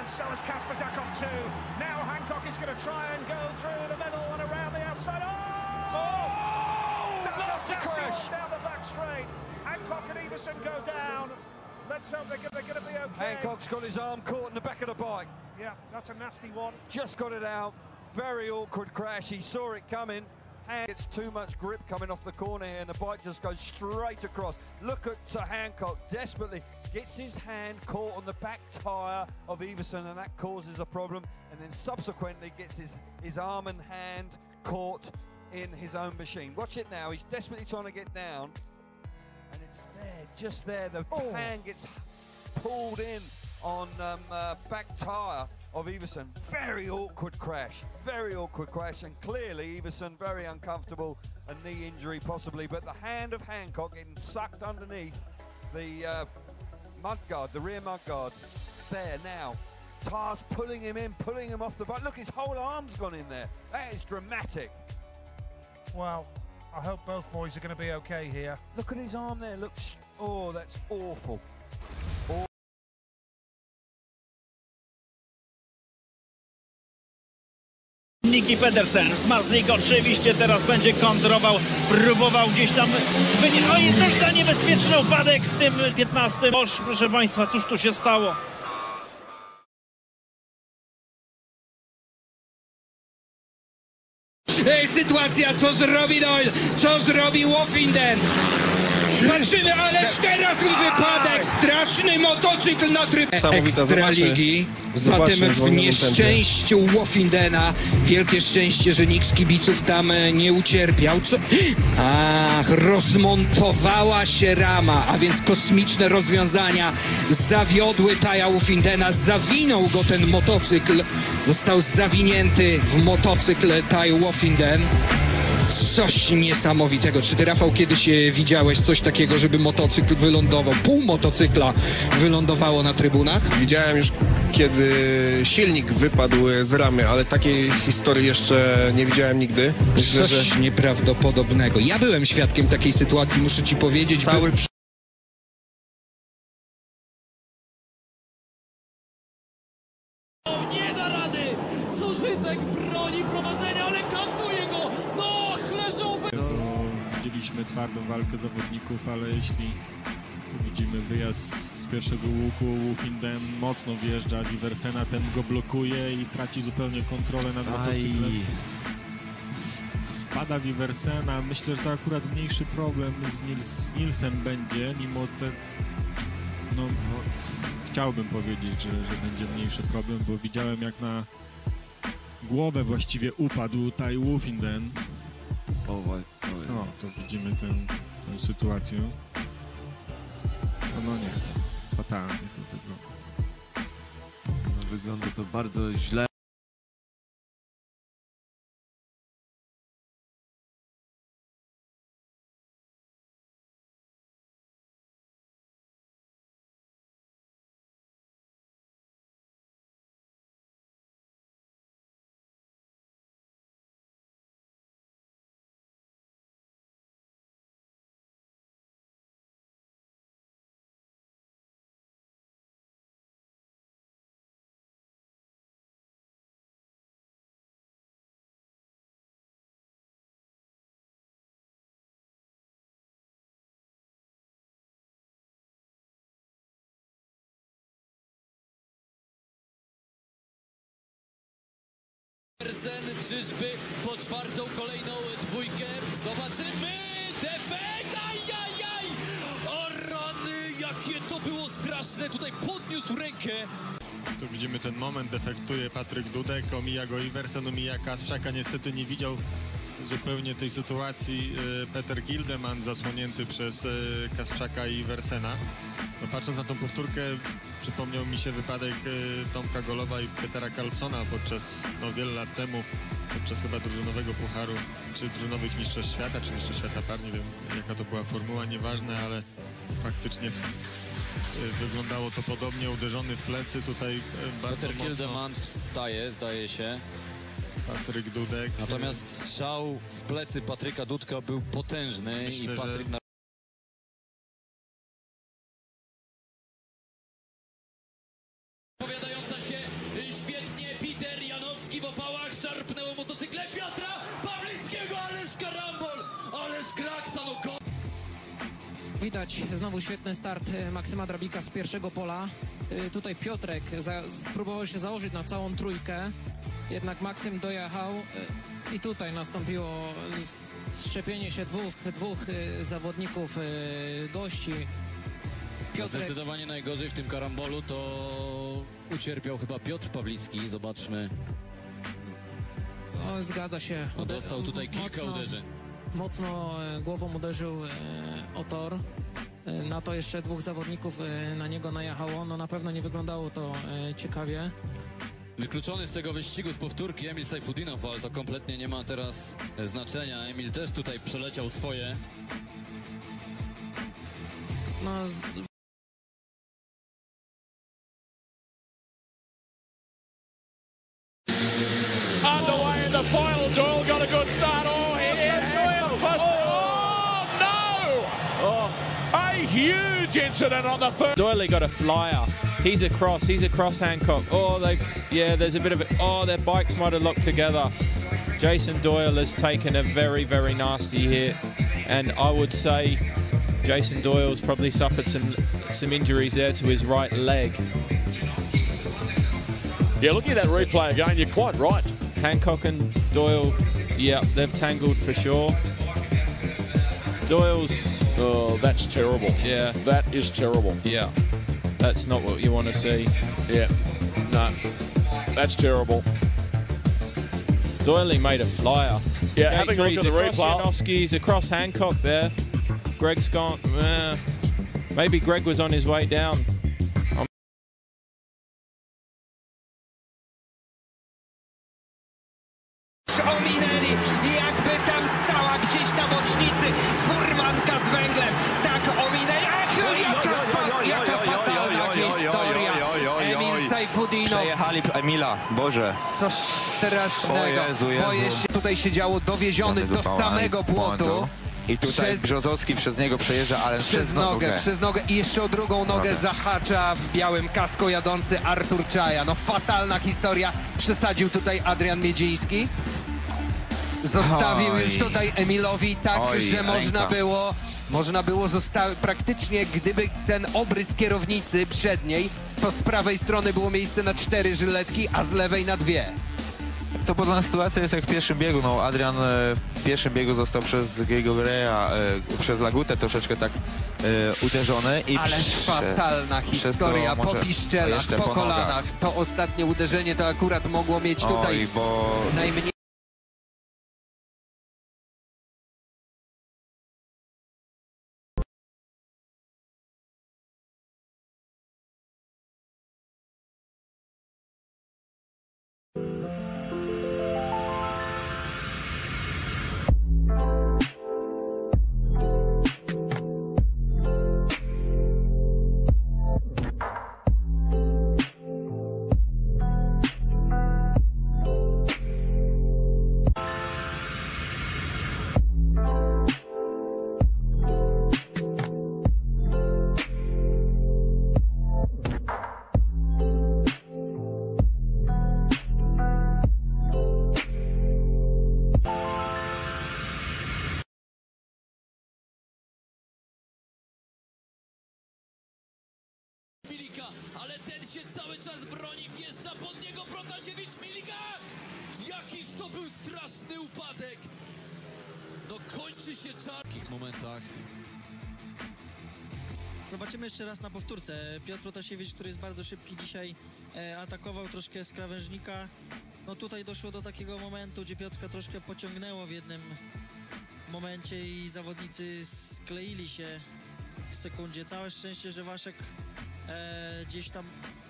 and so has Kasper Zakov too. Now Hancock is going to try and go through the middle and around the outside. Oh! That's a crash down the back straight. Hancock and Iversen go down. Let's hope they're going to be okay. Hancock's got his arm caught in the back of the bike. Yeah, that's a nasty one. Just got it out. Very awkward crash. He saw it coming. Gets too much grip coming off the corner here, and the bike just goes straight across. Look at Hancock desperately gets his hand caught on the back tyre of Iversen, and that causes a problem, and then subsequently gets his arm and hand caught in his own machine. Watch it now. He's desperately trying to get down, and it's there, just there. The hand gets pulled in on back tyre of Iversen. Very awkward crash, and clearly Iversen very uncomfortable, a knee injury possibly, but the hand of Hancock getting sucked underneath the mudguard, the rear mudguard. There now, Tyre's pulling him in, pulling him off the bike. Look, his whole arm's gone in there. That is dramatic. Well, I hope both boys are going to be okay here. Look at his arm there, looks, oh, that's awful. Nicky Pedersen, Zmarzlik oczywiście teraz będzie kontrował, próbował gdzieś tam wynieść. Oj, coś za niebezpieczny upadek w tym 15. Oż, proszę Państwa, cóż tu się stało? Sytuacja, co zrobi Doyle, co zrobi Wolfinden. Patrzymy, ależ teraz wypadek, straszny motocykl na trybunach Ekstraligi. Zatem w nieszczęściu Wolfindena, wielkie szczęście, że nikt z kibiców tam nie ucierpiał. Ach, rozmontowała się rama, a więc kosmiczne rozwiązania zawiodły Taya Wolfindena, zawinął go ten motocykl, został zawinięty w motocykl Tay Wolfinden. Coś niesamowitego. Czy ty, Rafał, kiedyś widziałeś coś takiego, żeby motocykl wylądował, pół motocykla wylądowało na trybunach? Widziałem już, kiedy silnik wypadł z ramy, ale takiej historii jeszcze nie widziałem nigdy. Myślę, coś nieprawdopodobnego. Ja byłem świadkiem takiej sytuacji, muszę ci powiedzieć. Nie da rady! Zużytek broni prowadzenia, ale kantuje go! No, leżowy! Widzieliśmy twardą walkę zawodników, ale jeśli tu widzimy wyjazd z pierwszego łuku, Wolfinden mocno wjeżdża w Iversena, ten go blokuje i traci zupełnie kontrolę nad motocyklem. Wpada w Iversena. Myślę, że to akurat mniejszy problem z Nilsem będzie, mimo te... No, chciałbym powiedzieć, że będzie mniejszy problem, bo widziałem, jak na głowę właściwie upadł Tay Wolfinden. No, to widzimy tę sytuację. No nie, fatalnie to wygląda. No, wygląda to bardzo źle. Czyżby po czwartą kolejną dwójkę? Zobaczymy! Defekt! Ajajaj! O rany, jakie to było straszne! Tutaj podniósł rękę. Tu widzimy ten moment, defektuje Patryk Dudek, omija go Iversen, omija Kasprzaka. Niestety nie widział zupełnie tej sytuacji Peter Gildeman, zasłonięty przez Kasprzaka i Iversena. No, patrząc na tą powtórkę, przypomniał mi się wypadek Tomka Golowa i Petera Carlsona podczas, no, wiele lat temu, podczas chyba drużynowego pucharu, czy drużynowych mistrzostw świata, czy mistrzostw świata par, nie wiem jaka to była formuła, nieważne, ale faktycznie wyglądało to podobnie, uderzony w plecy tutaj bardzo Peter mocno. Gildeman wstaje, zdaje się. Patryk Dudek. Natomiast strzał w plecy Patryka Dudka był potężny. Myślę, i Patryk że... Opowiadająca się Widać znowu świetny start Maksyma Drabika z pierwszego pola. Tutaj Piotrek spróbował się założyć na całą trójkę, jednak Maksym dojechał i tutaj nastąpiło szczepienie się dwóch zawodników gości. Piotrek... Zdecydowanie najgorzej w tym karambolu to ucierpiał chyba Piotr Pawlicki. Zobaczmy. No, zgadza się. No, dostał tutaj kilka uderzeń. Mocno głową uderzył o tor. Na to jeszcze dwóch zawodników na niego najechało. No na pewno nie wyglądało to ciekawie. Wykluczony z tego wyścigu z powtórki Emil Sajfudinow, ale to kompletnie nie ma teraz znaczenia. Emil też tutaj przeleciał swoje. No, underway in the final. Doyle got a good start. Oh, no! A huge incident on the first. Doyle got a flyer. He's across Hancock. Oh, there's a bit of it. Oh, their bikes might have locked together. Jason Doyle has taken a very, very nasty hit, and I would say Jason Doyle's probably suffered some injuries there to his right leg. Yeah, looking at that replay again, you're quite right. Hancock and Doyle, yeah, they've tangled for sure. Doyle's... Oh, that's terrible. Yeah. That is terrible. Yeah. That's not what you want to see. Yeah. No. That's terrible. Doyle made a flyer. Yeah, having a look at the replay. Janowski's across Hancock there. Greg's gone... maybe Greg was on his way down. Ominęli, jakby tam stała gdzieś na bocznicy furmanka z węglem. Tak ominęli. Jaka fatalna historia. Emil Sajfudinow. Przejechali Emila, Boże. Coś strasznego. Boję się, tutaj się działo, dowieziony do samego płotu. I tutaj Brzozowski przez niego przejeżdża, ale przez nogę i jeszcze o drugą nogę zahacza w białym kasko jadący Artur Czaja. No fatalna historia. Przesadził tutaj Adrian Miedziński. Zostawił już tutaj Emilowi tak, że można było zostawić praktycznie, gdyby ten obrys kierownicy przedniej, to z prawej strony było miejsce na 4 żyletki, a z lewej na 2. To podobna sytuacja jest jak w pierwszym biegu. No, Adrian w pierwszym biegu został przez Gregorea, przez Lagutę troszeczkę tak uderzony. Ależ fatalna historia, po piszczelach, po kolanach. To ostatnie uderzenie to akurat mogło mieć tutaj najmniej. Ale ten się cały czas broni, wjeżdża pod niego Protasiewicz, Milika! Jakiż to był straszny upadek! No kończy się czas w takich momentach. Zobaczymy jeszcze raz na powtórce. Piotr Protasiewicz, który jest bardzo szybki dzisiaj, atakował troszkę z krawężnika. No tutaj doszło do takiego momentu, gdzie Piotrka troszkę pociągnęło w jednym momencie i zawodnicy skleili się w sekundzie. Całe szczęście, że Waszek gdzieś tam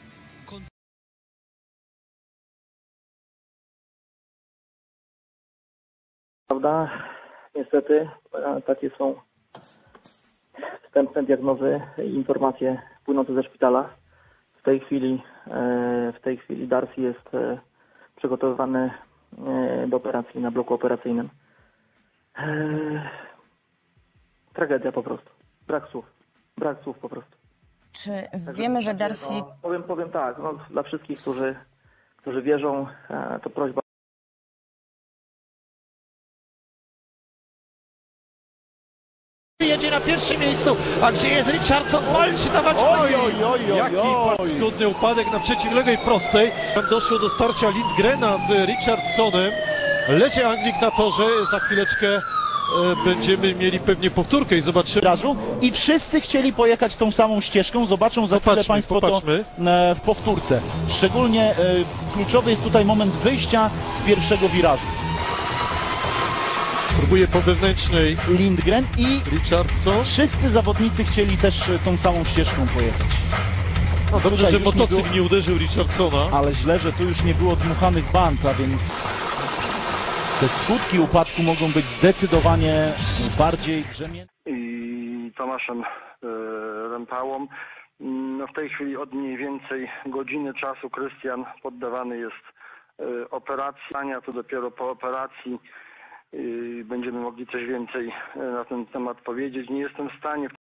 Prawda? Niestety takie są wstępne diagnozy i informacje płynące ze szpitala. W tej chwili Darcy jest przygotowywany do operacji na bloku operacyjnym. Tragedia po prostu. Brak słów po prostu. Czy wiemy, że Darcy... No, powiem tak, no, dla wszystkich, którzy wierzą, to prośba. Jedzie na pierwszym miejscu. A gdzie jest Richardson? Walczy dawać Jaki paskudny upadek na przeciwległej prostej. Tam doszło do starcia Lindgrena z Richardsonem. Leci Anglik na torze. Za chwileczkę będziemy mieli pewnie powtórkę i zobaczymy. I wszyscy chcieli pojechać tą samą ścieżką. Zobaczą za chwilę Państwo to w powtórce. Szczególnie kluczowy jest tutaj moment wyjścia z pierwszego wirażu. Próbuje po wewnętrznej Lindgren i Richardson. Wszyscy zawodnicy chcieli też tą samą ścieżką pojechać. No dobrze, że motocykl nie uderzył Richardsona. Ale źle, że tu już nie było dmuchanych band, a więc te skutki upadku mogą być zdecydowanie bardziej brzemienne. I Tomaszem Rempałą. No w tej chwili od mniej więcej godziny czasu Krystian poddawany jest operacji. To dopiero po operacji będziemy mogli coś więcej na ten temat powiedzieć. Nie jestem w stanie